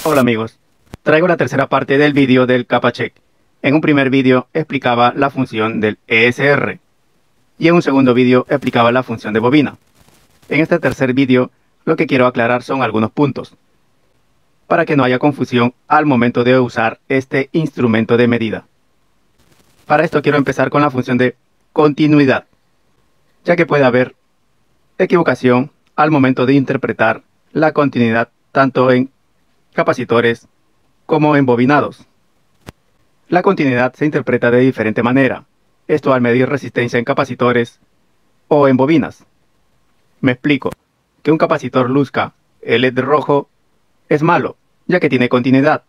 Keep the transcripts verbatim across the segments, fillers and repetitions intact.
Hola amigos, traigo la tercera parte del vídeo del kappa check. En un primer vídeo explicaba la función del E S R y en un segundo vídeo explicaba la función de bobina. En este tercer vídeo lo que quiero aclarar son algunos puntos para que no haya confusión al momento de usar este instrumento de medida. Para esto quiero empezar con la función de continuidad, ya que puede haber equivocación al momento de interpretar la continuidad tanto en capacitores como en bobinados. La continuidad se interpreta de diferente manera, esto al medir resistencia en capacitores o en bobinas. Me explico, que un capacitor luzca el L E D rojo es malo, ya que tiene continuidad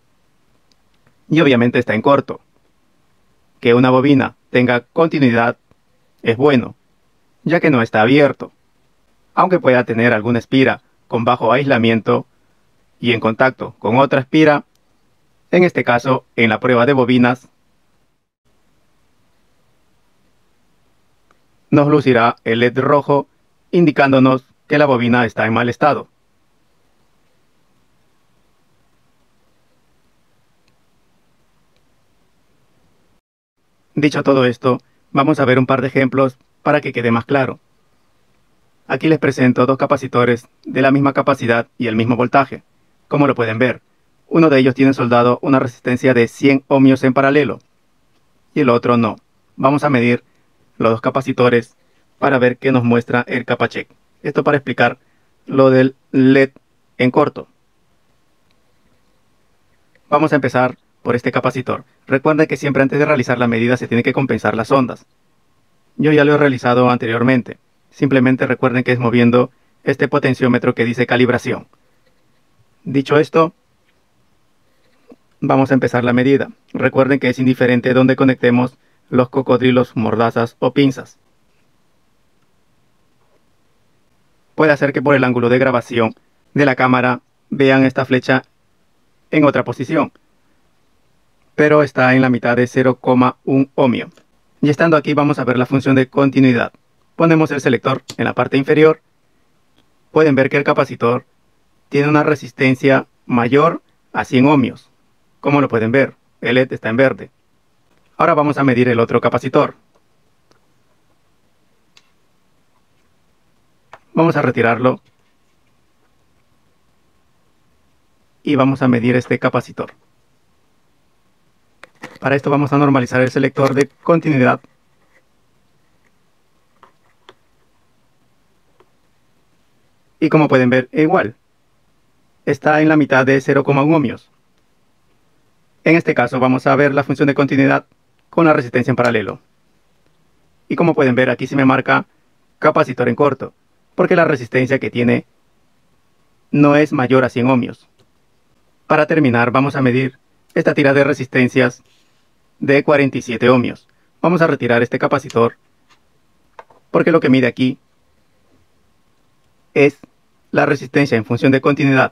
y obviamente está en corto. Que una bobina tenga continuidad es bueno, ya que no está abierto, aunque pueda tener alguna espira con bajo aislamiento y en contacto con otra espira. En este caso, en la prueba de bobinas, nos lucirá el L E D rojo indicándonos que la bobina está en mal estado. Dicho todo esto, vamos a ver un par de ejemplos para que quede más claro. Aquí les presento dos capacitores de la misma capacidad y el mismo voltaje. Como lo pueden ver, uno de ellos tiene soldado una resistencia de cien ohmios en paralelo y el otro no. Vamos a medir los dos capacitores para ver qué nos muestra el kappa check. Esto para explicar lo del L E D en corto. Vamos a empezar por este capacitor. Recuerden que siempre antes de realizar la medida se tiene que compensar las ondas. Yo ya lo he realizado anteriormente. Simplemente recuerden que es moviendo este potenciómetro que dice calibración. Dicho esto, vamos a empezar la medida. Recuerden que es indiferente donde conectemos los cocodrilos, mordazas o pinzas. Puede hacer que por el ángulo de grabación de la cámara vean esta flecha en otra posición, pero está en la mitad de cero coma uno ohmio. Y estando aquí vamos a ver la función de continuidad. Ponemos el selector en la parte inferior. Pueden ver que el capacitor tiene una resistencia mayor a cien ohmios. Como lo pueden ver, el L E D está en verde. Ahora vamos a medir el otro capacitor. Vamos a retirarlo y vamos a medir este capacitor. Para esto vamos a normalizar el selector de continuidad y como pueden ver, igual está en la mitad de cero coma uno ohmios. En este caso vamos a ver la función de continuidad con la resistencia en paralelo. Y como pueden ver, aquí se me marca capacitor en corto, porque la resistencia que tiene no es mayor a cien ohmios. Para terminar, vamos a medir esta tira de resistencias de cuarenta y siete ohmios. Vamos a retirar este capacitor, porque lo que mide aquí es la resistencia en función de continuidad.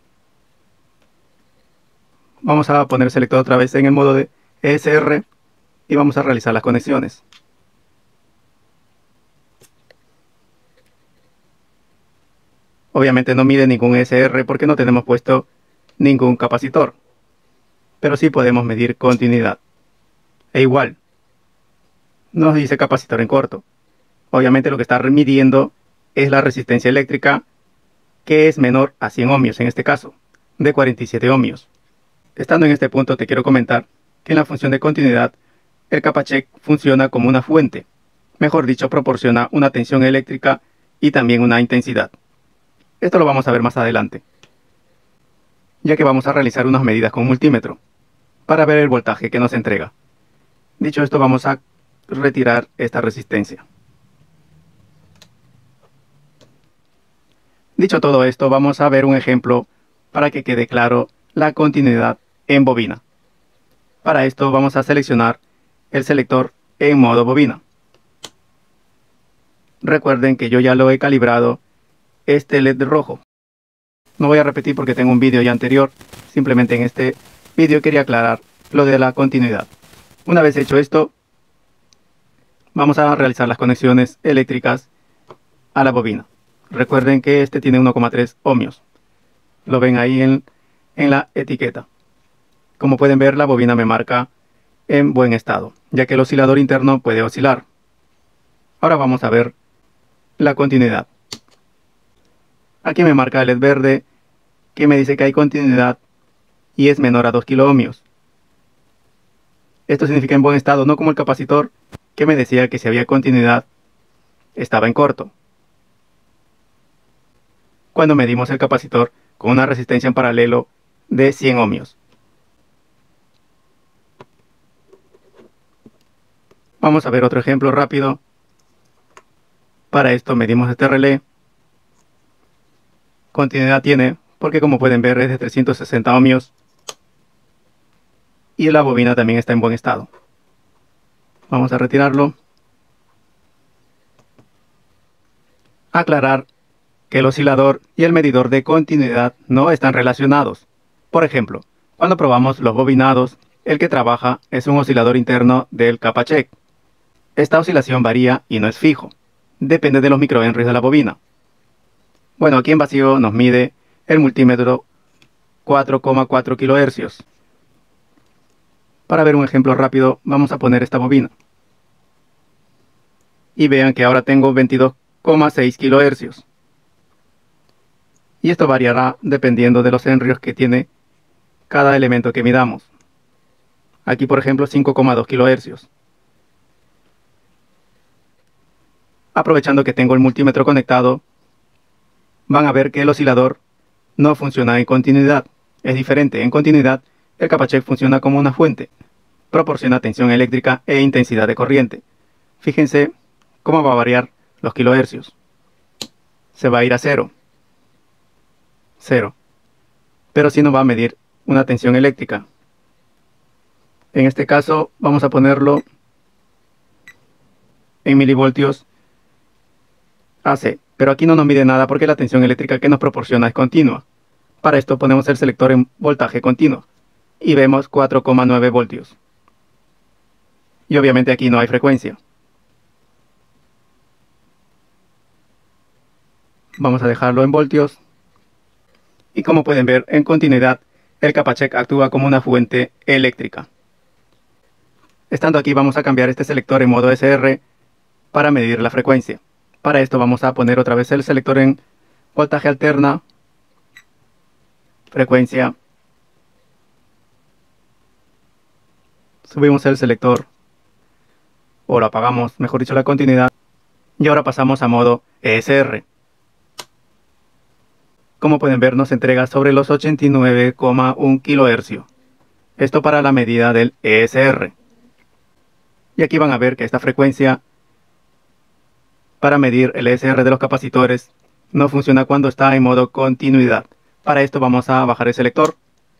Vamos a poner el selector otra vez en el modo de E S R y vamos a realizar las conexiones. Obviamente no mide ningún E S R porque no tenemos puesto ningún capacitor, pero sí podemos medir continuidad. E igual, nos dice capacitor en corto. Obviamente lo que está midiendo es la resistencia eléctrica, que es menor a cien ohmios en este caso, de cuarenta y siete ohmios. Estando en este punto te quiero comentar que en la función de continuidad el kappa check funciona como una fuente. Mejor dicho, proporciona una tensión eléctrica y también una intensidad. Esto lo vamos a ver más adelante, ya que vamos a realizar unas medidas con multímetro para ver el voltaje que nos entrega. Dicho esto, vamos a retirar esta resistencia. Dicho todo esto, vamos a ver un ejemplo para que quede claro la continuidad en bobina. Para esto vamos a seleccionar el selector en modo bobina. Recuerden que yo ya lo he calibrado este L E D rojo. No voy a repetir porque tengo un vídeo ya anterior. Simplemente en este vídeo quería aclarar lo de la continuidad. Una vez hecho esto, vamos a realizar las conexiones eléctricas a la bobina. Recuerden que este tiene uno coma tres ohmios. Lo ven ahí en en la etiqueta. Como pueden ver, la bobina me marca en buen estado, ya que el oscilador interno puede oscilar. Ahora vamos a ver la continuidad. Aquí me marca el L E D verde que me dice que hay continuidad y es menor a dos kiloohmios. Esto significa en buen estado, no como el capacitor que me decía que si había continuidad estaba en corto. Cuando medimos el capacitor con una resistencia en paralelo de cien ohmios. Vamos a ver otro ejemplo rápido. Para esto medimos este relé. Continuidad tiene, porque como pueden ver es de trescientos sesenta ohmios. Y la bobina también está en buen estado. Vamos a retirarlo. Aclarar que el oscilador y el medidor de continuidad no están relacionados. Por ejemplo, cuando probamos los bobinados, el que trabaja es un oscilador interno del Capacheck. Esta oscilación varía y no es fijo. Depende de los microhenries de la bobina. Bueno, aquí en vacío nos mide el multímetro cuatro coma cuatro kilohercios. Para ver un ejemplo rápido, vamos a poner esta bobina. Y vean que ahora tengo veintidós coma seis kilohercios. Y esto variará dependiendo de los henrios que tiene cada elemento que midamos. Aquí, por ejemplo, cinco coma dos kilohercios. Aprovechando que tengo el multímetro conectado, van a ver que el oscilador no funciona en continuidad. Es diferente. En continuidad, el Capacheck funciona como una fuente. Proporciona tensión eléctrica e intensidad de corriente. Fíjense cómo va a variar los kilohercios. Se va a ir a cero. Cero. Pero sí nos va a medir una tensión eléctrica. En este caso vamos a ponerlo en milivoltios A C. Pero aquí no nos mide nada porque la tensión eléctrica que nos proporciona es continua. Para esto ponemos el selector en voltaje continuo. Y vemos cuatro coma nueve voltios. Y obviamente aquí no hay frecuencia. Vamos a dejarlo en voltios. Y como pueden ver, en continuidad, el Capacheck actúa como una fuente eléctrica. Estando aquí vamos a cambiar este selector en modo S R para medir la frecuencia. Para esto vamos a poner otra vez el selector en voltaje alterna, frecuencia. Subimos el selector, o lo apagamos, mejor dicho la continuidad. Y ahora pasamos a modo E S R. Como pueden ver, nos entrega sobre los ochenta y nueve coma uno kilohercios. Esto para la medida del E S R. Y aquí van a ver que esta frecuencia para medir el E S R de los capacitores no funciona cuando está en modo continuidad. Para esto vamos a bajar el selector.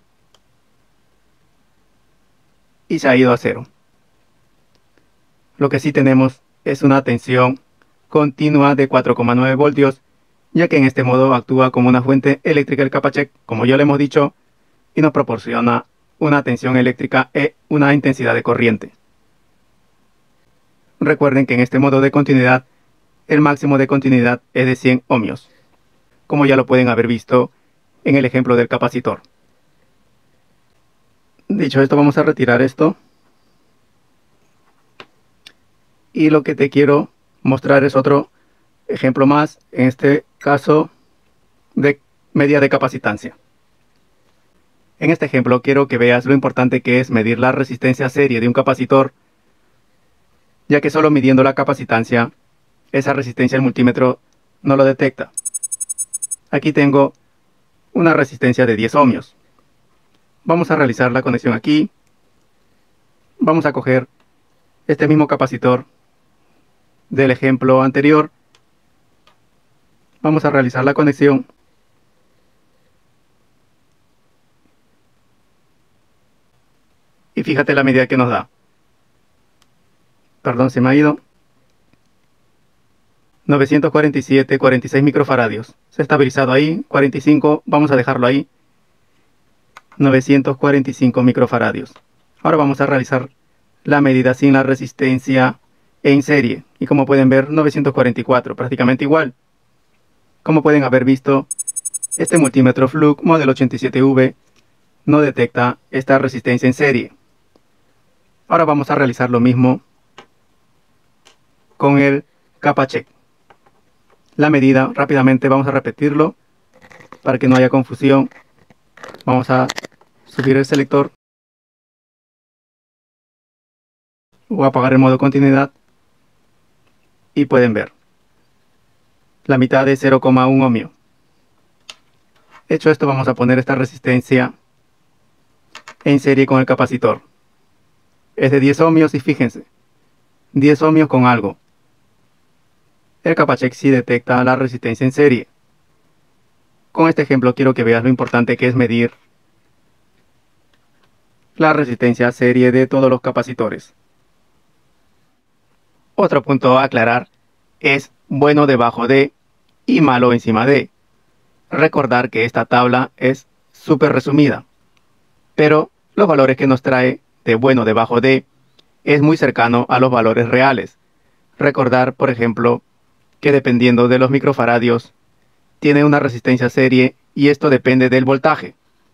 Y se ha ido a cero. Lo que sí tenemos es una tensión continua de cuatro coma nueve voltios, ya que en este modo actúa como una fuente eléctrica el Capacheck, como ya le hemos dicho, y nos proporciona una tensión eléctrica e una intensidad de corriente. Recuerden que en este modo de continuidad, el máximo de continuidad es de cien ohmios, como ya lo pueden haber visto en el ejemplo del capacitor. Dicho esto, vamos a retirar esto. Y lo que te quiero mostrar es otro ejemplo más, en este caso de medida de capacitancia. En este ejemplo quiero que veas lo importante que es medir la resistencia serie de un capacitor, ya que solo midiendo la capacitancia, esa resistencia el multímetro no lo detecta. Aquí tengo una resistencia de diez ohmios. Vamos a realizar la conexión aquí. Vamos a coger este mismo capacitor del ejemplo anterior. Vamos a realizar la conexión. Y fíjate la medida que nos da. Perdón, se me ha ido. novecientos cuarenta y siete coma cuarenta y seis microfaradios. Se ha estabilizado ahí. cuarenta y cinco. Vamos a dejarlo ahí. novecientos cuarenta y cinco microfaradios. Ahora vamos a realizar la medida sin la resistencia en serie. Y como pueden ver, novecientos cuarenta y cuatro. Prácticamente igual. Como pueden haber visto, este multímetro Fluke modelo ochenta y siete V no detecta esta resistencia en serie. Ahora vamos a realizar lo mismo con el CapaCheck. La medida, rápidamente vamos a repetirlo para que no haya confusión. Vamos a subir el selector o apagar el modo continuidad y pueden ver la mitad de cero coma uno ohmio. Hecho esto, vamos a poner esta resistencia en serie con el capacitor. Es de diez ohmios y fíjense, diez ohmios con algo. El CapaCheck sí detecta la resistencia en serie. Con este ejemplo quiero que veas lo importante que es medir la resistencia serie de todos los capacitores. Otro punto a aclarar es bueno debajo de y malo encima de. Recordar que esta tabla es súper resumida, pero los valores que nos trae de bueno debajo de es muy cercano a los valores reales. Recordar, por ejemplo, que dependiendo de los microfaradios tiene una resistencia serie y esto depende del voltaje.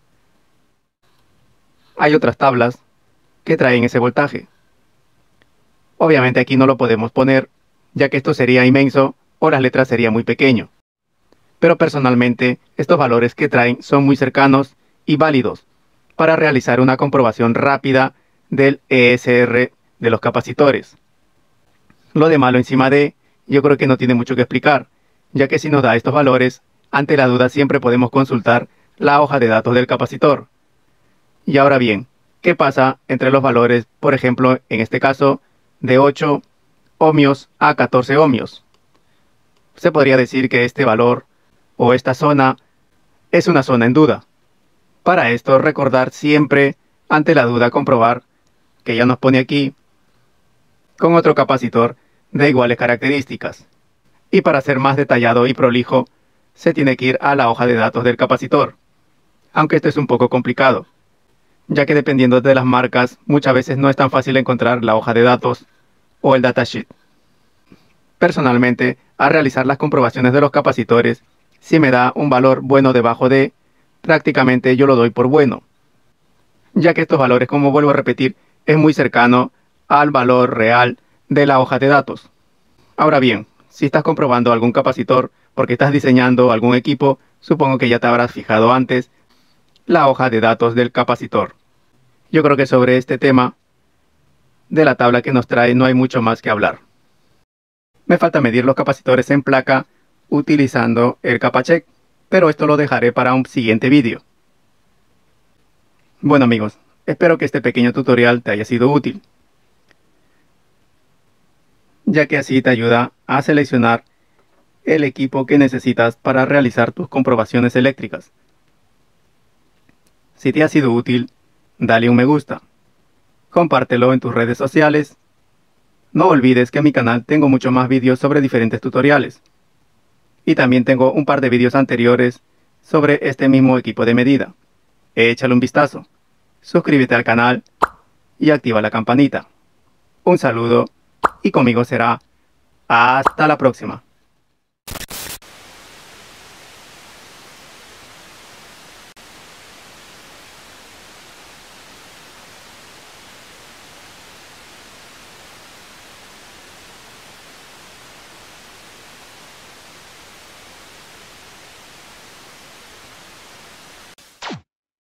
Hay otras tablas que traen ese voltaje. Obviamente aquí no lo podemos poner, ya que esto sería inmenso o las letras serían muy pequeño. Pero personalmente estos valores que traen son muy cercanos y válidos para realizar una comprobación rápida del E S R de los capacitores. Lo de malo encima de, yo creo que no tiene mucho que explicar, ya que si nos da estos valores, ante la duda siempre podemos consultar la hoja de datos del capacitor. Y ahora bien, ¿qué pasa entre los valores, por ejemplo, en este caso, de ocho ohmios a catorce ohmios? Se podría decir que este valor o esta zona es una zona en duda. Para esto, recordar siempre, ante la duda, comprobar que ya nos pone aquí con otro capacitor de iguales características. Y para ser más detallado y prolijo, se tiene que ir a la hoja de datos del capacitor. Aunque esto es un poco complicado, ya que dependiendo de las marcas, muchas veces no es tan fácil encontrar la hoja de datos o el datasheet. Personalmente, al realizar las comprobaciones de los capacitores, si me da un valor bueno debajo de, prácticamente yo lo doy por bueno, ya que estos valores, como vuelvo a repetir, es muy cercano al valor real de la hoja de datos. Ahora bien, si estás comprobando algún capacitor porque estás diseñando algún equipo, supongo que ya te habrás fijado antes la hoja de datos del capacitor. Yo creo que sobre este tema de la tabla que nos trae no hay mucho más que hablar. Me falta medir los capacitores en placa utilizando el CapaCheck, pero esto lo dejaré para un siguiente vídeo. Bueno amigos, espero que este pequeño tutorial te haya sido útil, ya que así te ayuda a seleccionar el equipo que necesitas para realizar tus comprobaciones eléctricas. Si te ha sido útil, dale un me gusta, compártelo en tus redes sociales. No olvides que en mi canal tengo muchos más vídeos sobre diferentes tutoriales. Y también tengo un par de vídeos anteriores sobre este mismo equipo de medida. Échale un vistazo, suscríbete al canal y activa la campanita. Un saludo y conmigo será hasta la próxima.